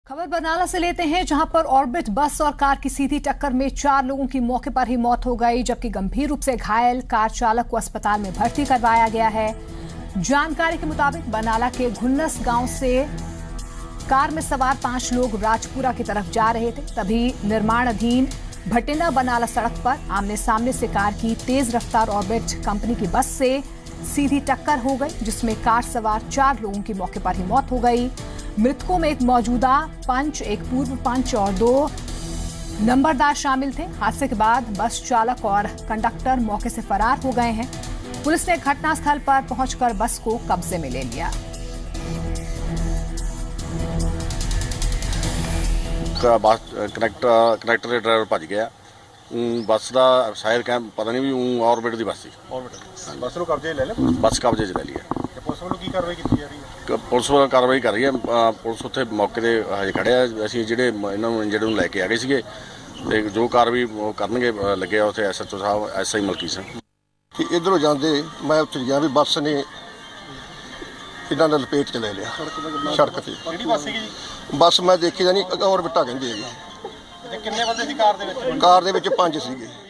खबर बरनाला से लेते हैं, जहां पर ऑर्बिट बस और कार की सीधी टक्कर में 4 लोगों की मौके पर ही मौत हो गई, जबकि गंभीर रूप से घायल कार चालक को अस्पताल में भर्ती करवाया गया है। जानकारी के मुताबिक बरनाला के घुन्नस गांव से कार में सवार 5 लोग राजपुरा की तरफ जा रहे थे, तभी निर्माणाधीन भटिंडा बरनाला सड़क पर आमने सामने से कार की तेज रफ्तार ऑर्बिट कंपनी की बस से सीधी टक्कर हो गई, जिसमें कार सवार 4 लोगों की मौके पर ही मौत हो गई। मृतकों में एक मौजूदा पंच, एक पूर्व पंच और 2 नंबरदार शामिल थे। हादसे के बाद बस चालक और कंडक्टर मौके से फरार हो गए हैं। पुलिस ने घटनास्थल पर पहुंचकर बस को कब्जे में ले लिया। कनैक्टर के ड्राइवर भज गया। बस का शायद कैंप पता नहीं भी ऑर्बिट की बस थी। बस को कब्जे ले लिया। बस कब्जे च ले लिया। पुलिस वालों की कार्रवाई की जा रही है। पुलिस वालों कार्रवाई कर रही है। पुलिस उत्थे मौके ते हजे खड़े आ। असीं जिहड़े इन्हां नूं इंजर्ड नूं लैके आ गए सीगे ते जो कार्रवाई करनगे लगे आ उत्थे SHO साहब SI मलकी सिंह। इधरों जाते मैं उत्थे गया भी बस ने इन्हां ने लपेट च ले लिया सड़क ते। बस मैं देखी जानी ऑर्बिटा कहंदे है। किन्ने बंदे सी कार दे विच? कार दे विच 5 सीगे।